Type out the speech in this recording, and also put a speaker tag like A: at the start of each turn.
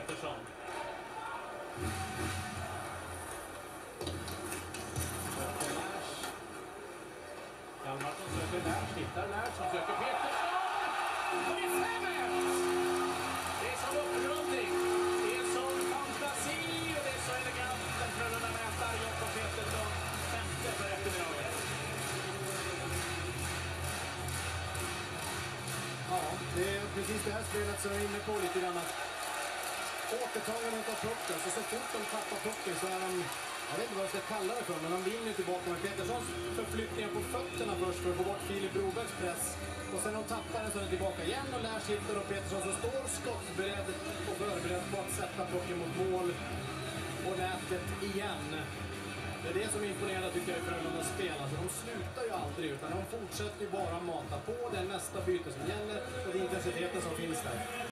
A: Petersson. Hjalmarsson söker Lars, hittar Lars som söker Petersson. Och det är 5-1! Det är som upprundning, det är som fantasi och det är så elegant. Den Frölunda mätar Jakob Petersson, 5:e för eftermiddagen.
B: Ja, det är precis det här spelet som jag är inne på lite grann. Återtagande av pucken, så fort de tappar pucken så är de, jag vet inte vad jag ska kalla det för, men de vinner tillbaka med Peterssons förflyttningar på fötterna först för att få bort Filip Brobergs press. Och sen de tappar den så är de tillbaka igen och Lars hittar och Petersson som står skottberedd och förberedd på att sätta pucken mot mål och nätet igen. Det är det som imponerar tycker jag i Frölundas spel. Alltså, de slutar ju aldrig utan de fortsätter ju bara mata på. Det är nästa byte som gäller och det är intensiteten som finns där.